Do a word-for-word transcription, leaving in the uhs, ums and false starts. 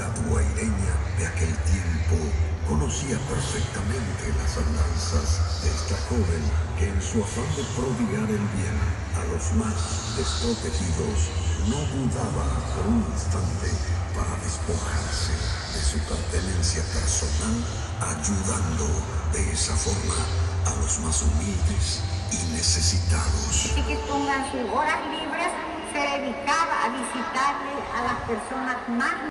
guaireña de aquel tiempo conocía perfectamente las andanzas de esta joven que en su afán de prodigar el bien a los más desprotegidos no dudaba por un instante para despojarse de su pertenencia personal, ayudando de esa forma a los más humildes y necesitados. Así que pongan sus horas libres, se dedicaba a visitarle a las personas más